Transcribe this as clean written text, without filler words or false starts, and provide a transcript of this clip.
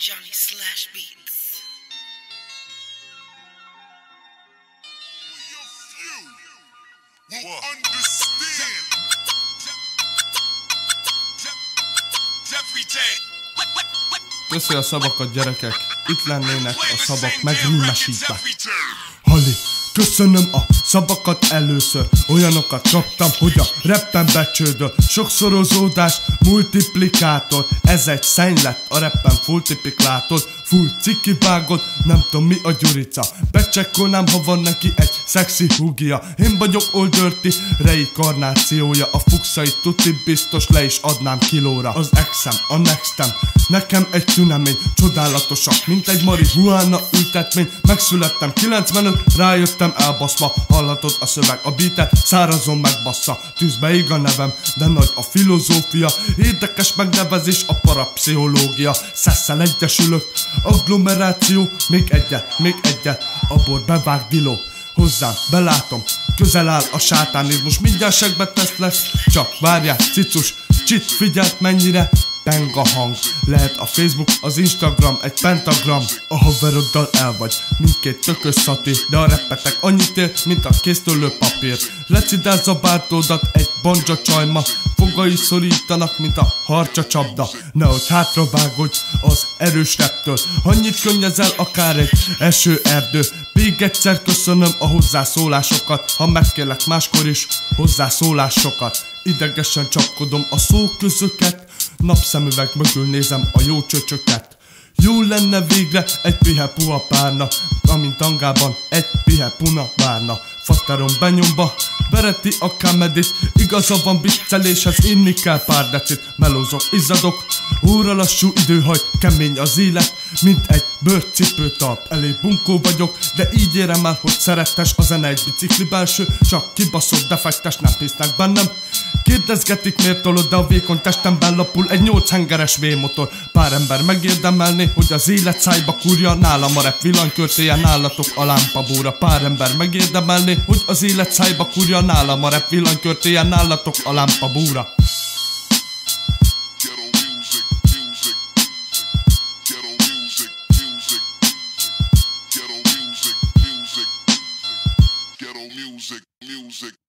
Johnny Slash Beats. Will understand. Jeffrey J. Köszi a szavakat, gyerekek, itt lennének a szavak megrímesítve. Halli, köszönöm a szavakat először. Olyanokat kaptam, hogy a rappen becsődöl. Sokszorozódás, multiplikátor. Ez egy szenny lett, a rappen multiplikátod. Full ciki vágod, nem tudom mi a gyurica. Becsekkolnám, ha van neki egy szexi húgia. Én vagyok Old Dirty reinkarnációja. A fuxait tuti biztos le is adnám kilóra. Az exem, a nextem, nekem egy tünemény. Csodálatosak, mint egy marihuána ültetmény. Megszülettem 95, rájöttem elbaszva. Hallhatod a szöveg, a beatet, szárazon megbassza. Tűzbe ég a nevem, de nagy a filozófia. Érdekes megnevezés a parapszichológia. Szesszel egyesülök, agglomeráció. Még egyet, abból bevág diló. Hozzám, belátom, közel áll a sátánizmus. Mindjárt segbe tesz lesz, csak várjál, cicus. Csit, figyelt mennyire peng a hang. Lehet a Facebook, az Instagram egy pentagram. A haveroddal el vagy, mindkét tökös szatír. De a reppetek annyit ér, mint a késztőlő papír. Lecidálsz a bártódat egy banja csajma. Fogai szorítanak, mint a harcsa csapda. Nehogy hátra vágodj az erős reptől. Annyit könnyezel akár egy esőerdő. Még egyszer köszönöm a hozzászólásokat. Ha megkérlek máskor is hozzászólásokat. Idegesen csapkodom a szóközöket. Napszemüveg mögül nézem a jó csöcsöket. Jó lenne végre egy pihe puha párna, amint tangában egy pihe puna várna. Fateron benyomba, vereti a kamedit. Igaza van, vicceléshez inni kell pár decit. Melózok, izzadok, óra lassú időhajt. Kemény az élet, mint egy bőrcipőtalp. Elég bunkó vagyok, de így érem el, hogy szerettes. A zene egy bicikli belső, csak kibaszott defektes, nem hisznek bennem. Kérdezgetik, miért tolod, de a vékony testemben lapul egy 8 hengeres V-motor. Pár ember megérdemelné, hogy az élet szájba kurja. Nálam a rap villanykörtéje, nálatok a lámpabóra. Pár ember megérdemelné, hogy az élet szájba kurja. Nálam a rap villanykörtéje, nálatok a lámpabóra. Music.